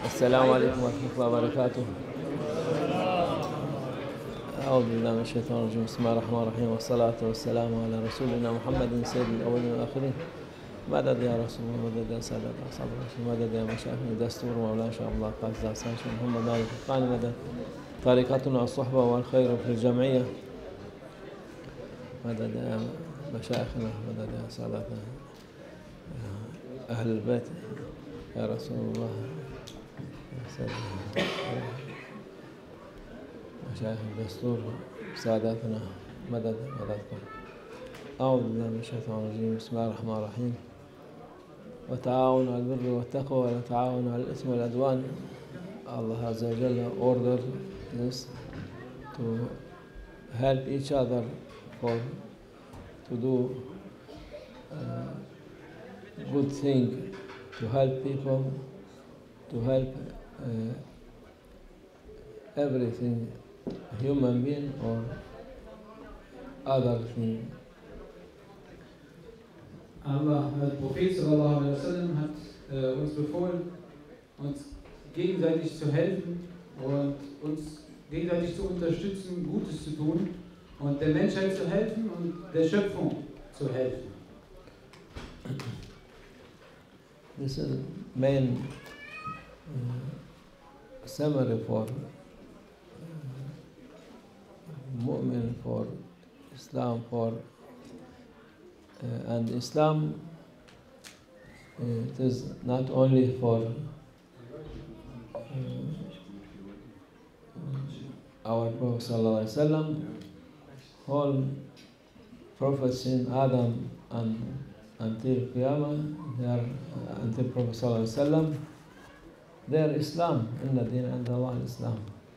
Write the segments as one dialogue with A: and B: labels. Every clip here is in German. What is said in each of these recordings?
A: السلام عليكم ورحمة الله وبركاته. أعوذ بالله من الشيطان الرجيم. بسم الله الرحمن الرحيم، والصلاة والسلام على رسولنا محمد سيد الأولين والآخرين. مدد يا رسول الله، مدد يا سادة أصحاب الرسول، مدد يا مشايخنا، دستور مولانا شاء الله قاسد حسن محمد آل الفقاني، مدد طريقتنا الصحبة والخير في الجمعية، مدد يا مشايخنا، مدد يا سادتنا أهل البيت يا رسول الله، مشايخ الدستور ساداتنا، مددكم. أعوذ بالله من الشيطان الرجيم. بسم الله الرحمن الرحيم. وتعاونوا على البر والتقوى ولا تعاونوا على الإثم والعدوان. Allah Azza wa Jalla ordered us to help each other to do good thing, to help people, to help everything, human being or other thing.
B: Allah, der Prophet sallallahu alaihi wasallam hat uns befohlen, uns gegenseitig zu helfen und uns gegenseitig zu unterstützen, Gutes zu tun und der Menschheit zu helfen und der Schöpfung zu helfen.
A: This is main summary for mu'min, for Islam, and Islam, it is not only for our Prophet sallallahu alaihi wasallam. All prophets in Adam and until Qiyamah, until Prophet sallallahu alaihi wasallam, they are Islam. Inna din inda Allah Islam.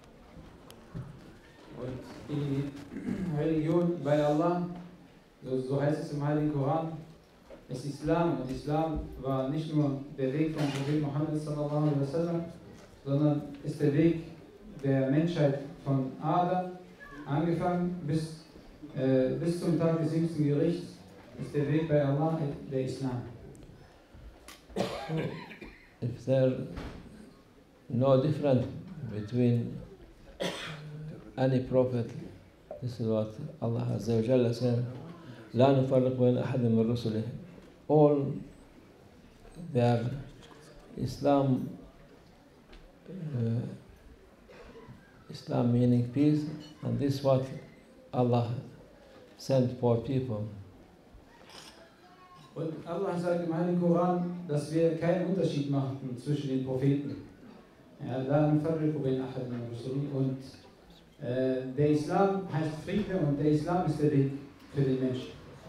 B: Und die Religion bei Allah, so heißt es im Heiligen Koran, ist Islam. Und Islam war nicht nur der Weg von Prophet Muhammad sallallahu alaihi wasallam, sondern ist der Weg der Menschheit von Adam angefangen bis zum Tag des jüngsten Gerichts, ist der Weg bei Allah der Islam.
A: If there no difference between any prophet, this is what Allah Azza wa Jalla said, لا نفرق بين أحد من رسله. All their Islam, Islam meaning peace, and this is what Allah sent for people.
B: Und Allah sagt im Heiligen Koran, dass wir keinen Unterschied machten zwischen den Propheten. Ja, لا نفرق بين أحد من رسله. Und der Islam heißt Friede und der Islam ist der Weg für den Menschen.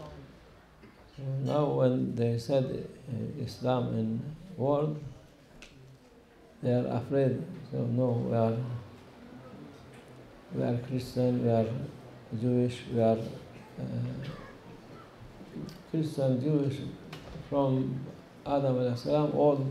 A: Now when they said Islam in world, they are afraid. So no, we are Christian, we are Jewish, we are Christian, Jewish, from Adam alayhi salam, all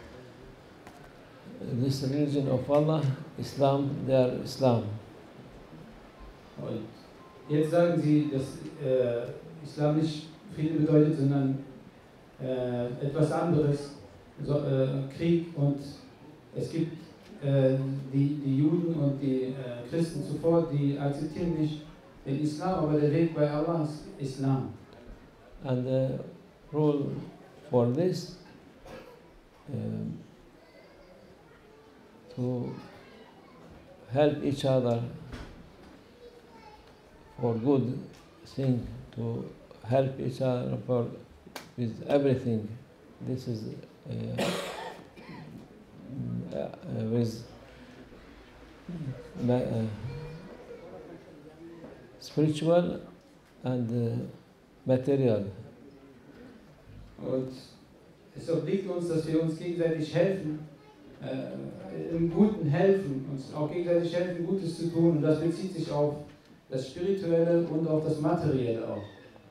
A: this religion of Allah, Islam, they are Islam.
B: Und jetzt sagen sie, dass Islam nicht Friede bedeutet, sondern etwas anderes, Krieg, und es gibt die Juden und die Christen zuvor, die akzeptieren nicht den Islam, aber der Weg bei Allah ist Islam.
A: And the rule for this, to help each other for good thing, to help each other with everything. This is with spiritual and material.
B: Und es obliegt uns, dass wir uns gegenseitig helfen, im Guten helfen, uns auch gegenseitig helfen, Gutes zu tun. Und das bezieht sich auf das Spirituelle und auf das Materielle auch.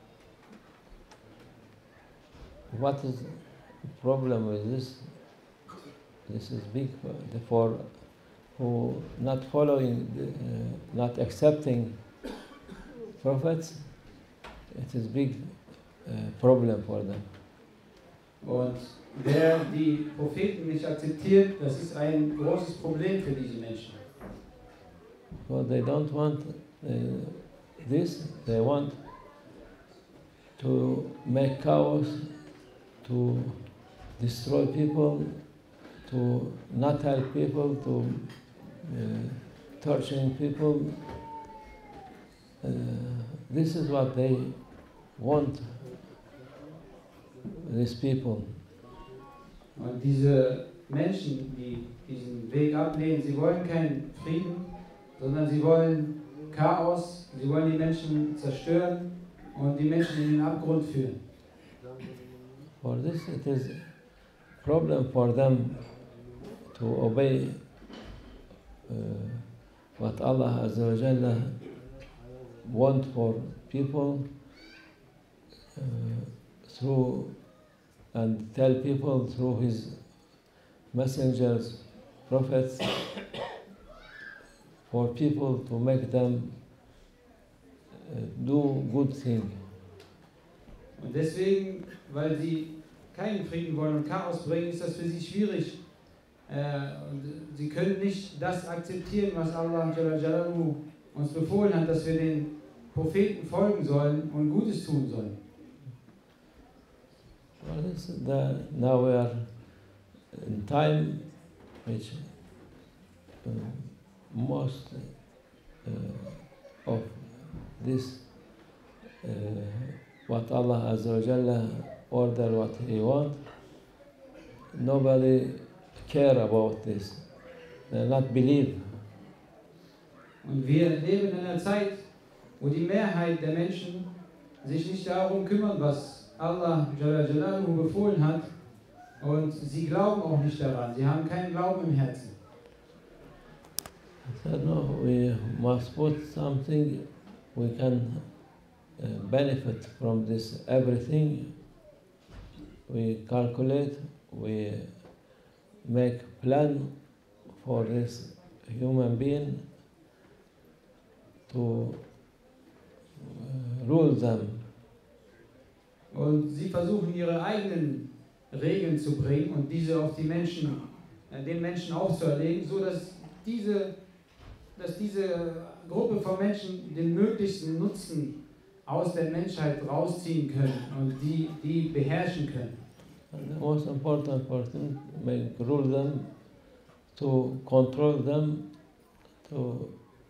A: What is the problem with this? This is big for who not following, not accepting prophets. It is big problem for them.
B: Und Wer die Propheten nicht akzeptiert, das ist ein großes Problem für diese Menschen.
A: Well, they don't want this, they want to make chaos, to destroy people, to not help people, to torturing people. This is what they want, these people.
B: Und diese Menschen, die diesen Weg ablehnen, sie wollen keinen Frieden, sondern sie wollen Chaos, sie wollen die Menschen zerstören und die Menschen in den Abgrund führen.
A: For this, it is a problem for them to obey what Allah Azza wa Jalla want for people through and tell people through His messengers, prophets, for people to make them do good things.
B: Und deswegen, weil sie keinen Frieden wollen und Chaos bringen, ist das für sie schwierig. Und sie können nicht das akzeptieren, was Allah Jalla Jalaluhu uns befohlen hat, dass wir den Propheten folgen sollen und Gutes tun sollen.
A: Well, now we are in time which most of this, what Allah Azza wa Jalla order, what He want, nobody care about this. They not believe.
B: Und wir leben in einer Zeit, wo die Mehrheit der Menschen sich nicht darum kümmern, was Allah Jalla Jalaluhu befohlen hat, und sie glauben auch nicht daran. Sie haben keinen Glauben im Herzen.
A: I said, no, we must put something we can benefit from this everything. We calculate, we make plan for this human being to rule them.
B: Und sie versuchen ihre eigenen Regeln zu bringen und diese auf die Menschen, den Menschen aufzuerlegen, so dass diese Gruppe von Menschen den möglichsten Nutzen aus der Menschheit rausziehen können und die beherrschen können.
A: And the most important person, rule them, to control them, to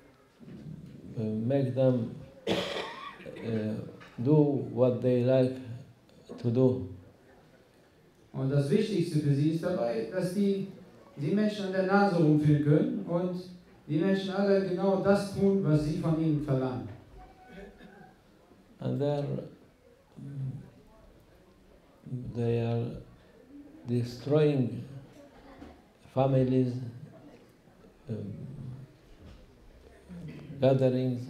A: make them do what they like to do.
B: Und das Wichtigste für sie ist dabei, dass die Menschen an der Nase rumführen können und die Menschen alle genau das tun, was sie von ihnen verlangen.
A: And they are destroying families, gatherings,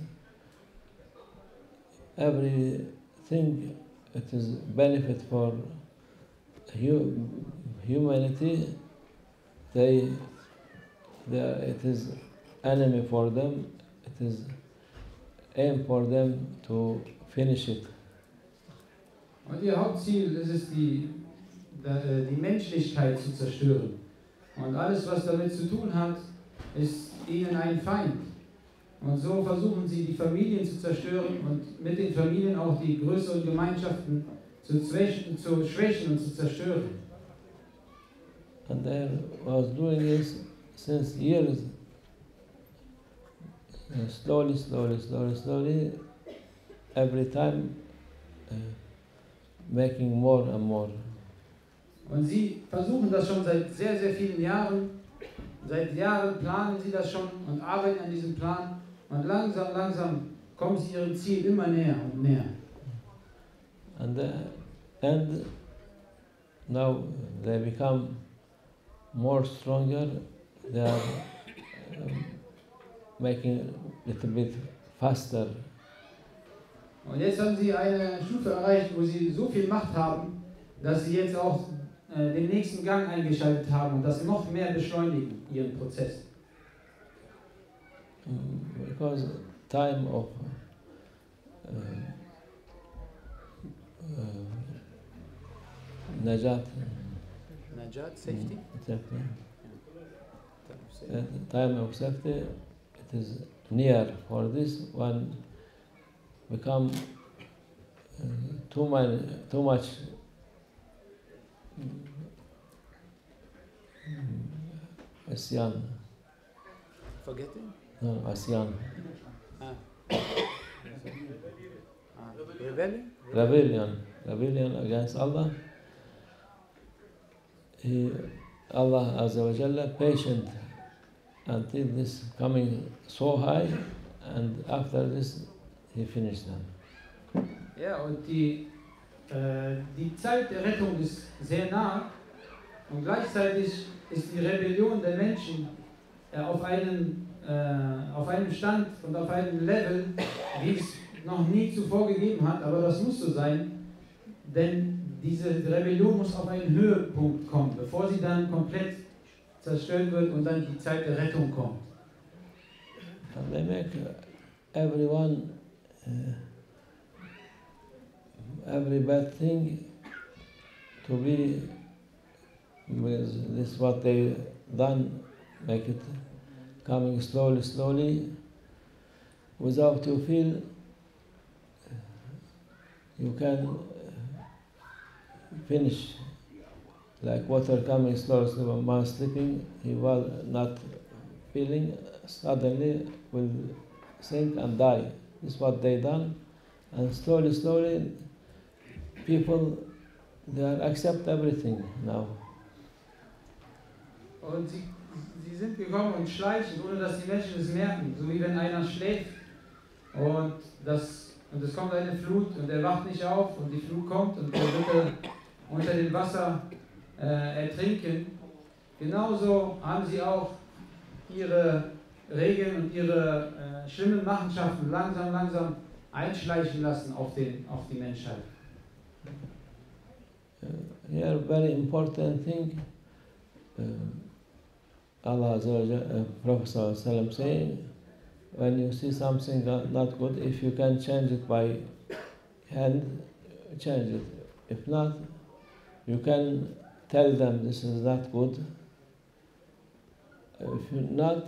A: everything. It is benefit for humanity. It is enemy for them. It is aim for them to finish it.
B: Und ihr Hauptziel ist es, die Menschlichkeit zu zerstören. Und alles, was damit zu tun hat, ist ihnen ein Feind. Und so versuchen sie, die Familien zu zerstören und mit den Familien auch die größeren Gemeinschaften zu schwächen und zu zerstören.
A: And they was doing this since years. Slowly, every time making more and more.
B: Und sie versuchen das schon seit sehr, sehr vielen Jahren. Seit Jahren planen sie das schon und arbeiten an diesem Plan. Und langsam kommen sie ihrem Ziel immer näher und näher.
A: And now they become more stronger. They are making a little bit faster.
B: Und jetzt haben sie eine Stufe erreicht, wo sie so viel Macht haben, dass sie jetzt auch den nächsten Gang eingeschaltet haben und das noch mehr beschleunigen, ihren Prozess.
A: Because time of Najat,
B: Najat, safety.
A: Safety.
B: Yeah.
A: At the time of safety, it is near. For this one become too much Asyan.
B: Forgetting?
A: No, Asyan.
B: Rebelling?
A: Rebellion against Allah. Allah Azza wa Jalla patient until this coming so high, and after this he finished them.
B: Ja, und die Zeit der Rettung ist sehr nah und gleichzeitig ist die Rebellion der Menschen auf einem Stand und auf einem Level, wie es noch nie zuvor gegeben hat, aber das muss so sein, denn diese Rebellion muss auf einen Höhepunkt kommen, bevor sie dann komplett zerstört wird und dann die Zeit der Rettung kommt.
A: And they make everyone, every bad thing to be with this what they done, make it coming slowly, without you feel you can finish, like water coming slowly. One man sleeping, he was not feeling, suddenly will sink and die. This is what they done, and slowly, people they accept everything now.
B: Und sie sind gekommen und schleichen, ohne dass die Menschen es merken, so wie wenn einer schläft und es kommt eine Flut und er wacht nicht auf und die Flut kommt und er wird unter dem Wasser ertrinken. Genauso haben sie auch ihre Regeln und ihre schlimmen Machenschaften langsam einschleichen lassen auf die Menschheit.
A: Here, very important thing, Allah Prophet ﷺ saying, when you see something not good, if you can change it by hand, change it. If not, you can tell them this is not good. If not,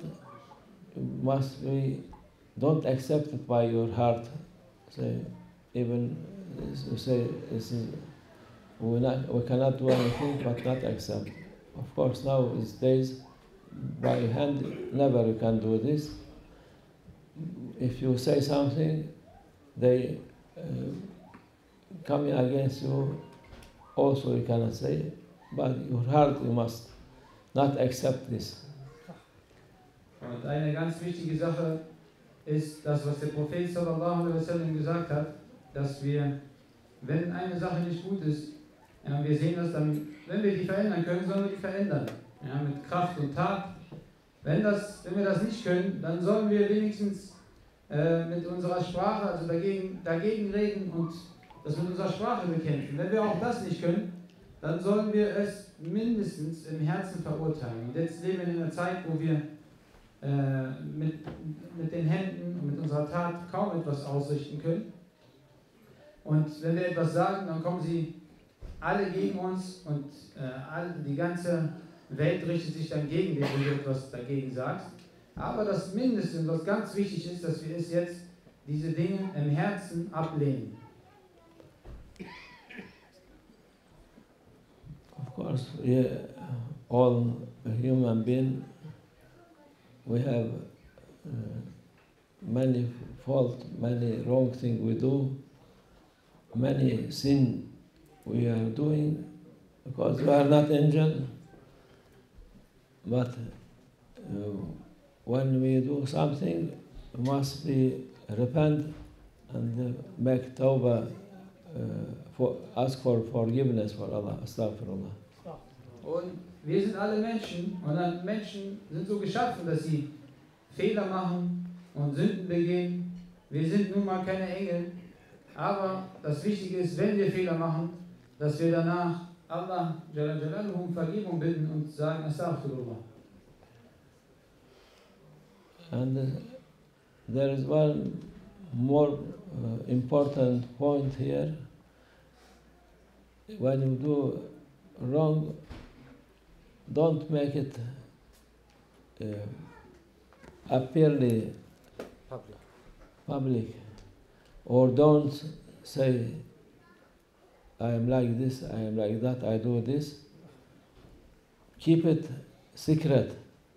A: don't accept it by your heart. Say, even you say this is, we cannot do anything but not accept. Of course, now these days, by hand, never you can do this. If you say something, they coming against you, also you cannot say, but your heart you must not accept this.
B: Und eine ganz wichtige Sache ist das, was der Prophet sallallahu alaihi wasallam gesagt hat, dass wir, wenn eine Sache nicht gut ist, wir sehen das dann, wenn wir die verändern können, sollen wir die verändern. Ja, mit Kraft und Tat. Wenn wir das nicht können, dann sollen wir wenigstens mit unserer Sprache, also dagegen reden und das mit unserer Sprache bekämpfen. Wenn wir auch das nicht können, dann sollen wir es mindestens im Herzen verurteilen. Und jetzt leben wir in einer Zeit, wo wir mit den Händen und mit unserer Tat kaum etwas ausrichten können. Und wenn wir etwas sagen, dann kommen sie alle gegen uns und die ganze Welt richtet sich dann gegen dich, wenn du etwas dagegen sagst. Aber das Mindeste, was ganz wichtig ist, dass wir es jetzt, diese Dinge im Herzen ablehnen.
A: Of course, all human beings, we have many faults, many wrong things we do, many sin we are doing, because we are not angels. But when we do something, we must repent and make tawbah, ask for forgiveness for Allah, astaghfirullah.
B: Und wir sind alle Menschen und dann Menschen sind so geschaffen, dass sie Fehler machen und Sünden begehen. Wir sind nun mal keine Engel, aber das Wichtige ist, wenn wir Fehler machen, dass wir danach Allah Jalla Jalaluhu um Vergebung bitten und sagen Astaghfirullah.
A: And there is one more important point here. When you do wrong, don't make it appearly public, or don't say, I am like this, I am like that, I do this. Keep it secret.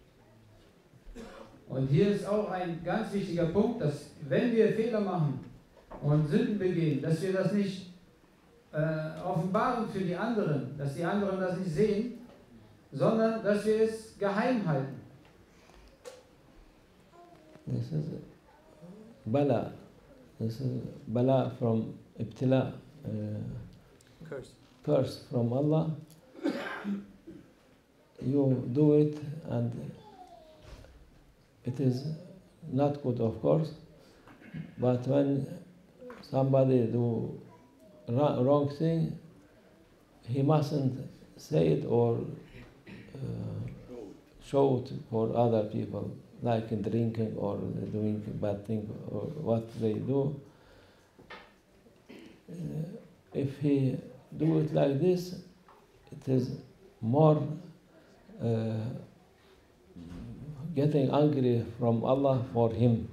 B: Und hier ist auch ein ganz wichtiger Punkt, dass wenn wir Fehler machen und Sünden begehen, dass wir das nicht offenbaren für die anderen, dass die anderen das nicht sehen, sondern dass wir es geheim halten.
A: This is bala. This is bala from ibtila, curse from Allah. You do it and it is not good, of course, but when somebody do wrong thing, he mustn't say it or show it for other people, like in drinking or doing bad thing or what they do. If he do it like this, it is more getting angry from Allah for him.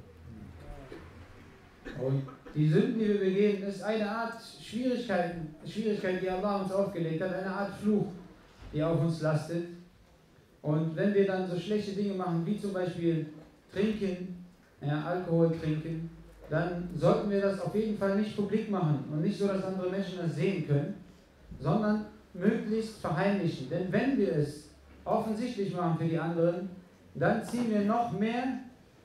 B: Und die Sünden, die wir begehen, ist eine Art Schwierigkeit, die Allah uns aufgelegt hat, eine Art Fluch, die auf uns lastet. Und wenn wir dann so schlechte Dinge machen, wie zum Beispiel trinken, ja, Alkohol trinken, dann sollten wir das auf jeden Fall nicht publik machen und nicht so, dass andere Menschen das sehen können, sondern möglichst verheimlichen. Denn wenn wir es offensichtlich machen für die anderen, dann ziehen wir noch mehr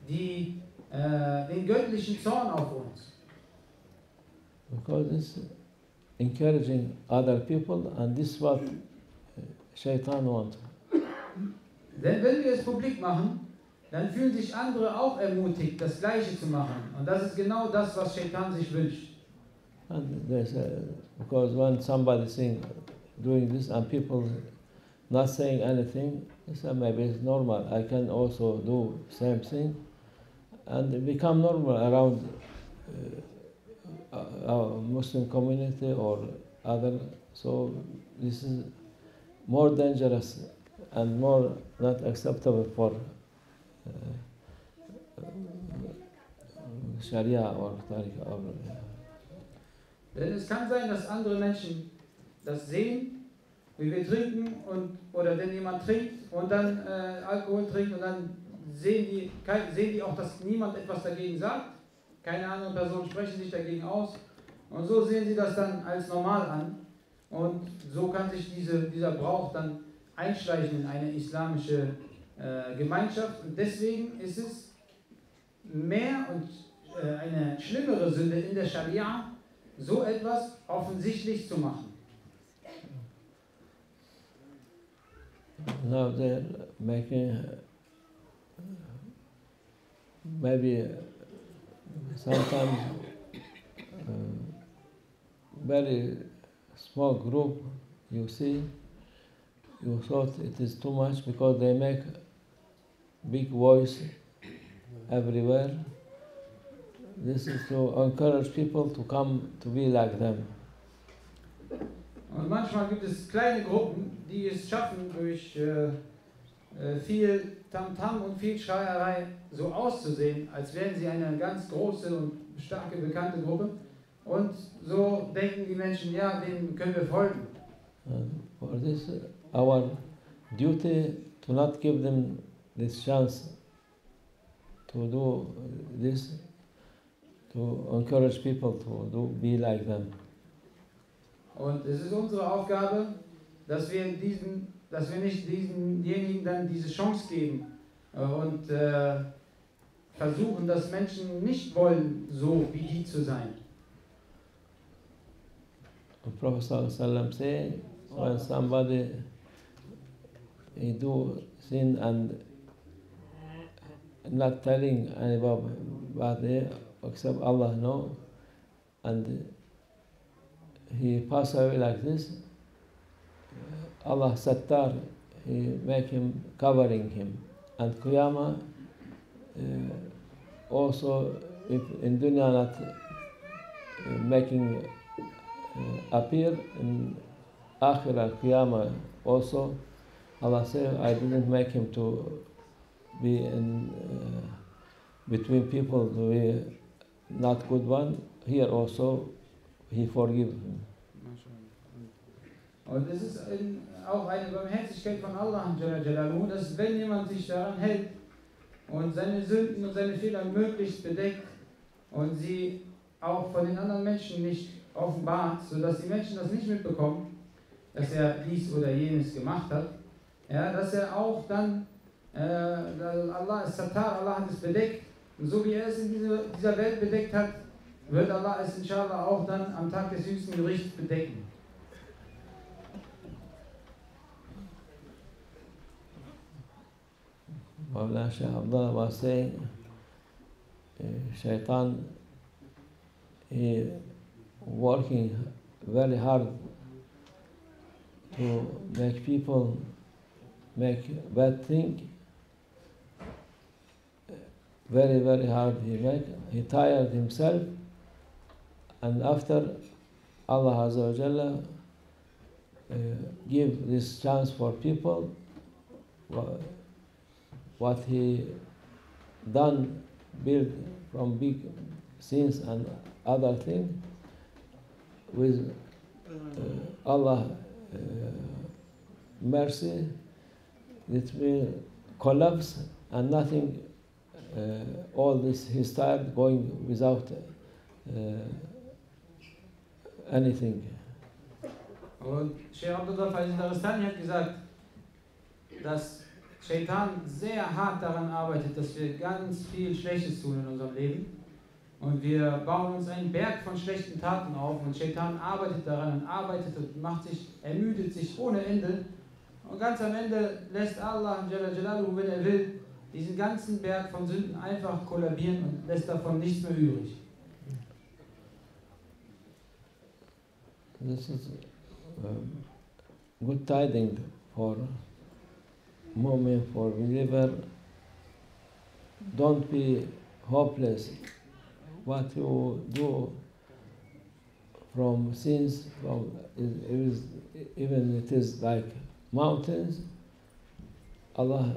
B: den göttlichen Zorn auf uns.
A: Because it's encouraging other people, and this is what Shaitan wants.
B: Denn wenn wir es publik machen, dann fühlen sich andere auch ermutigt, das Gleiche zu machen. Und das ist genau das, was Shaitan sich wünscht.
A: And because when somebody is doing this and people not saying anything, they say maybe it's normal. I can also do same thing, and it become normal around our Muslim community or other. So this is more dangerous and more not acceptable for Sharia or Tariqa.
B: Denn es kann sein, dass andere Menschen das sehen, wie wir trinken, oder wenn jemand trinkt und dann Alkohol trinkt und dann sehen die auch, dass niemand etwas dagegen sagt. Keine anderen Personen sprechen sich dagegen aus. Und so sehen sie das dann als normal an. Und so kann sich dieser Brauch dann einschleichen in eine islamische Gemeinschaft. Und deswegen ist es mehr und eine schlimmere Sünde in der Scharia, so etwas offensichtlich zu machen.
A: Now they're making maybe sometimes very small group you see, you thought it is too much because they make big voice everywhere. This is to encourage people to come to be like them.
B: Und manchmal gibt es kleine Gruppen, die es schaffen, durch viel Tamtam und viel Schreierei so auszusehen, als wären sie eine ganz große und starke, bekannte Gruppe. Und so denken die Menschen, ja, denen können wir folgen.
A: And for this, our duty to not give them this chance to do this, to encourage people to be like them.
B: Und es ist unsere Aufgabe, dass wir nicht denjenigen dann diese Chance geben und versuchen, dass Menschen nicht wollen, so wie die zu sein.
A: The Prophet ﷺ said, when somebody he do sin and not telling anybody except Allah know, and he pass away like this, Allah Sattar, he make him covering him. And Qiyamah also, if in dunya not making appear, in Akhirah Qiyamah also Allah said, I didn't make him to be in between people to be not good one. Here also, he forgive him.
B: Und es ist auch eine Barmherzigkeit von Allah, dass wenn jemand sich daran hält und seine Sünden und seine Fehler möglichst bedeckt und sie auch von den anderen Menschen nicht offenbart, sodass die Menschen das nicht mitbekommen, dass er dies oder jenes gemacht hat, ja, dass er auch dann, Allah ist Satar, Allah hat es bedeckt, und so wie er es in dieser Welt bedeckt hat, wird Allah es inshallah auch dann am Tag des jüngsten Gerichts bedecken.
A: Mawlana Shaykh Abdullah was saying, Shaitan, he working very hard to make people make bad thing. Very, very hard he tired himself, and after Allah Azza wa Jalla give this chance for people, what he done, build from big sins and other things, with Allah mercy, it will collapse and nothing. All this he started going without anything.
B: Und Sheikh Abdullah Faiz-Daristani hat gesagt, dass Shaitan sehr hart daran arbeitet, dass wir ganz viel Schlechtes tun in unserem Leben. Und wir bauen uns einen Berg von schlechten Taten auf und Shaitan arbeitet daran und arbeitet und ermüdet sich ohne Ende. Und ganz am Ende lässt Allah, Jalla Jalaluhu, wenn er will, diesen ganzen Berg von Sünden einfach kollabieren und lässt davon nichts mehr übrig.
A: This is good tidings for mu'min, for believer. Don't be hopeless. What you do from sins, even it is like mountains, Allah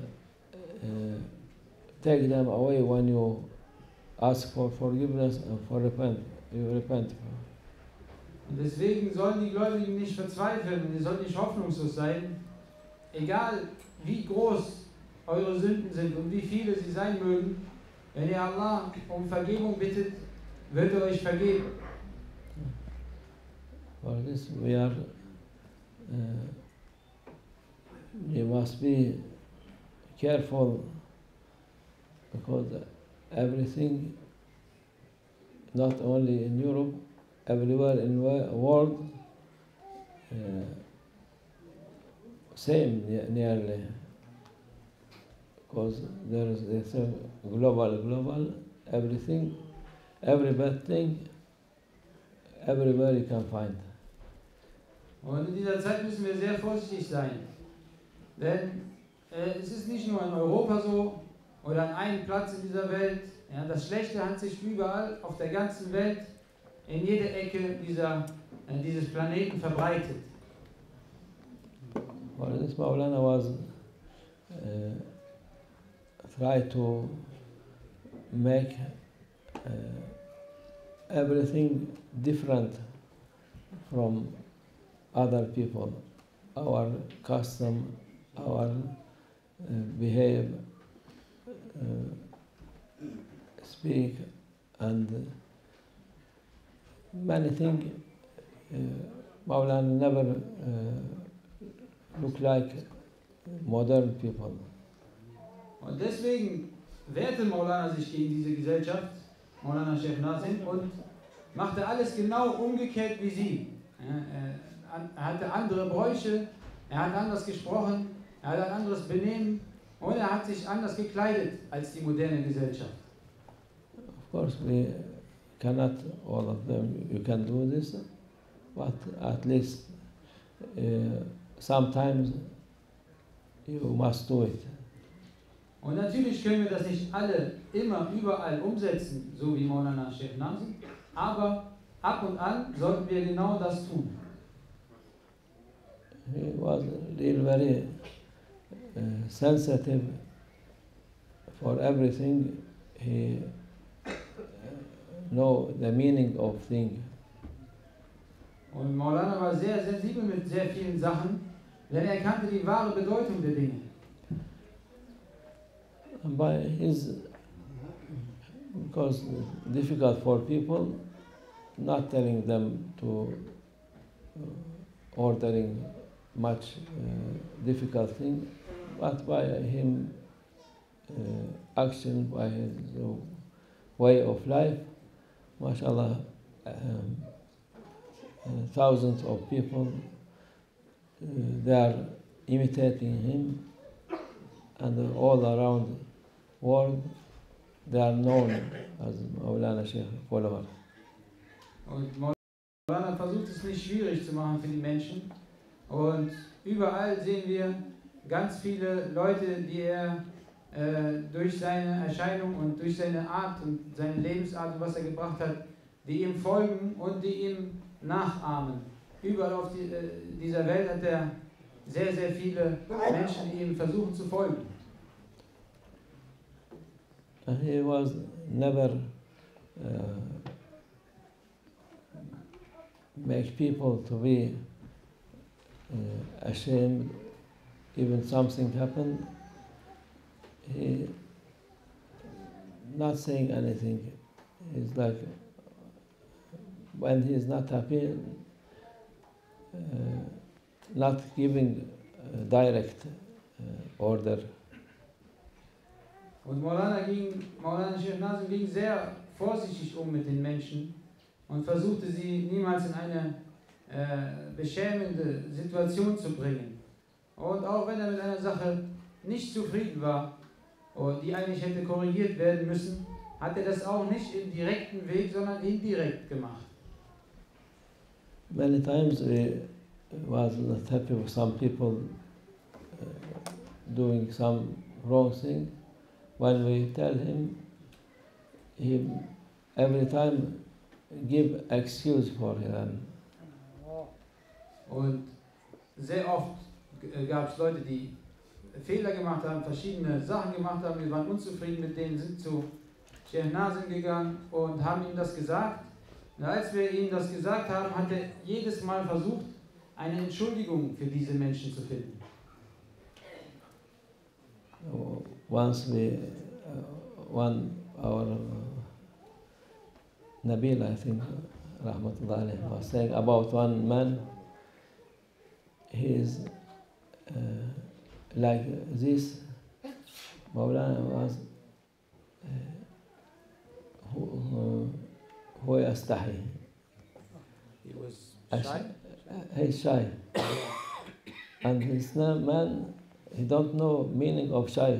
A: take them away when you ask for forgiveness and you repent.
B: Und deswegen sollen die Gläubigen nicht verzweifeln und ihr sollt nicht hoffnungslos sein. Egal wie groß eure Sünden sind und wie viele sie sein mögen, wenn ihr Allah um Vergebung bittet, wird er euch vergeben.
A: For this we must be careful, because everything, not only in Europe, everywhere in the world, same nearly, because there is a global, everything, every bad thing, everywhere you can find.
B: Und in dieser Zeit müssen wir sehr vorsichtig sein, denn es ist nicht nur in Europa so oder an einem Platz in dieser Welt. Ja, das Schlechte hat sich überall auf der ganzen Welt, in jeder Ecke dieses Planeten verbreitet.
A: Well, this Maulana was try to make everything different from other people, our custom, our behave, speak, and many things. Maulana never look like modern people.
B: Und deswegen wehrte Maulana sich gegen diese Gesellschaft, Maulana Sheikh Nazim, und machte alles genau umgekehrt wie sie. Er hatte andere Bräuche, er hat anders gesprochen, er hat ein anderes Benehmen und er hat sich anders gekleidet als die moderne Gesellschaft.
A: Of course, we cannot all of them. You can do this, but at least sometimes you must do it.
B: Und natürlich können wir das nicht alle immer überall umsetzen, so wie Maulana Sheikh Nazim, aber ab und an sollten wir genau das tun.
A: He was really very sensitive for everything. He know the meaning of things.
B: Und Maulana war sehr sensibel mit sehr vielen Sachen, denn er kannte die wahre Bedeutung der Dinge.
A: And by his, because difficult for people, not telling them to ordering much difficult thing, but by him action, by his way of life, mashallah, thousands of people, they are imitating him, and all around the world, they are known as Maulana Sheikh follower.
B: Und Maulana versucht es nicht schwierig zu machen für die Menschen. Und überall sehen wir ganz viele Leute, die er durch seine Erscheinung und durch seine Art und seine Lebensart und was er gebracht hat, die ihm folgen und die ihm nachahmen. Überall auf dieser Welt hat er sehr, sehr viele Menschen, die ihm versuchen zu folgen.
A: He was never make people to be ashamed, even something happened. He not saying anything. He's like, when he is not happy, not giving direct order.
B: Und Maulana Sheikh Nazim ging sehr vorsichtig mit den Menschen und versuchte sie niemals in eine beschämende Situation zu bringen. Und auch wenn er mit einer Sache nicht zufrieden war, die eigentlich hätte korrigiert werden müssen, hat er das auch nicht im direkten Weg, sondern indirekt gemacht.
A: Many times we was not happy with some people doing some wrong thing. When we tell him, he every time give excuse for him.
B: Und sehr oft gab es Leute, die Fehler gemacht haben, verschiedene Sachen gemacht haben, wir waren unzufrieden mit denen, sind zu Sheikh Nazim gegangen und haben ihm das gesagt. Und als wir ihm das gesagt haben, hat er jedes Mal versucht, eine Entschuldigung für diese Menschen zu finden.
A: Once our Nabil, I think, Rahmatullah alayhi, was saying about one man, he is like this. Maulana was who yastahi.
B: He was shy?
A: He's shy. And his man, he don't know meaning of shy.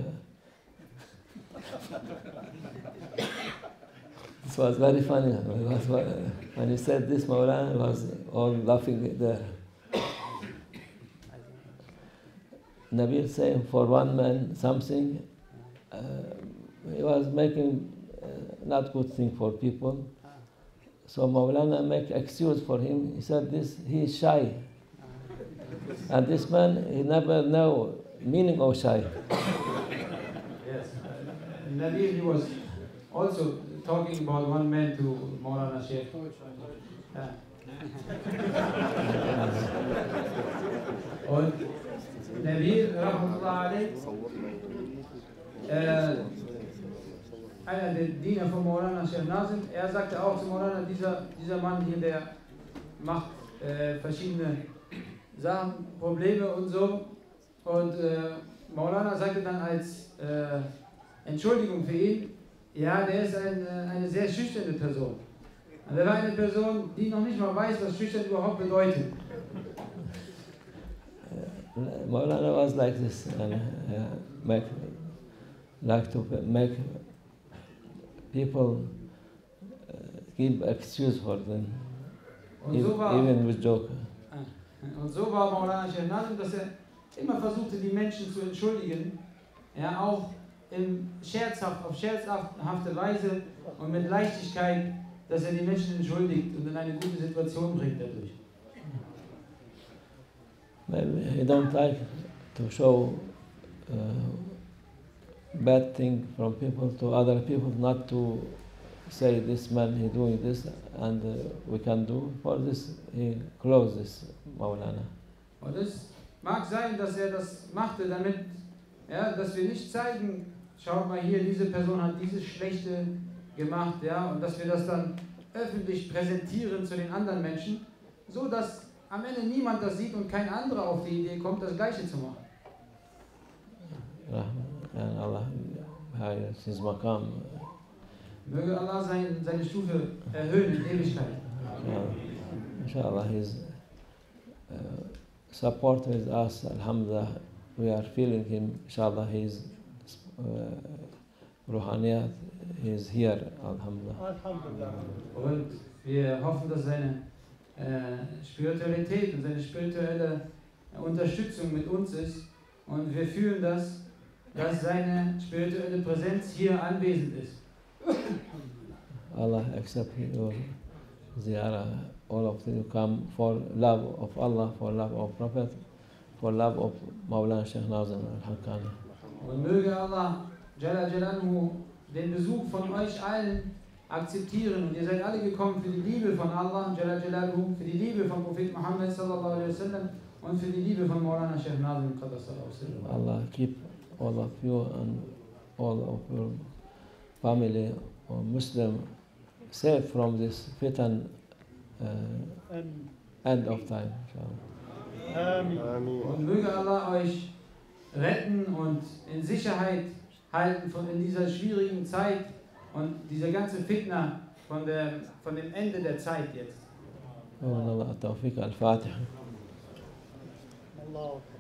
A: It was very funny. When he said this, Maulana was all laughing there. Nabil saying for one man something, he was making not good thing for people. So Maulana make excuse for him. He said he is shy. And this man, he never know meaning of shy.
B: Yes. Nabil, he was also talking about one man to Maulana Sheikh. Yeah. Und Nabil, Rahmatullah alayhi, einer der Diener von Maulana Sheikh Nazim, er sagte auch zu Maulana, dieser Mann hier, der macht verschiedene Sachen, Probleme und so. Und Maulana sagte dann als Entschuldigung für ihn, ja, der ist eine sehr schüchterne Person. Und er war eine Person, die noch nicht mal weiß, was schüchtern überhaupt bedeutet.
A: Maulana was like this, and like to make people give excuse for them, even with joke.
B: Und so war Maulana Sheikh Nazim, dass er immer versuchte, die Menschen zu entschuldigen, ja, auch auf scherzhafte Weise und mit Leichtigkeit, dass er die Menschen entschuldigt und in eine gute Situation bringt dadurch.
A: Maybe he don't like to show bad thing from people to other people, not to say this man he doing this and we can do. For this he closed this Maulana.
B: Und es mag sein, dass er das machte, damit, ja, dass wir nicht zeigen, schaut mal hier, diese Person hat dieses Schlechte gemacht, ja, und dass wir das dann öffentlich präsentieren zu den anderen Menschen, so dass am Ende niemand das sieht und kein anderer auf die Idee kommt, das Gleiche zu machen.
A: And Allah has his maqam.
B: Möge Allah seine Stufe erhöhen in Ewigkeit.
A: Inshallah, his support with us, alhamdulillah, we are feeling him. Inshallah, his Ruhaniyat is here, alhamdulillah.
B: Und wir hoffen, dass seine Spiritualität und seine spirituelle Unterstützung mit uns ist. Und wir fühlen das, dass seine spirituelle Präsenz hier anwesend ist.
A: Allah accept your ziyarah. All of you come for love of Allah, for love of Prophet, for love of Maulana Sheikh Nazim al-Haqqani.
B: Und möge Allah Jalla Jalaluhu den Besuch von euch allen akzeptieren. Und ihr seid alle gekommen für die Liebe von Allah Jalla Jalaluhu, für die Liebe von Prophet Muhammad sallallahu alaihi wasallam und für die Liebe von Maulana Sheikh Nazim qaddasallahu.
A: Allah keep all of you and all of your family or Muslim safe from this fitan end of time.
B: Amen. Und möge Allah euch retten und in Sicherheit halten in dieser schwierigen Zeit und dieser ganze Fitna von dem Ende der Zeit jetzt.
A: Allah Tawfiq al-Fatiha.
C: Allah.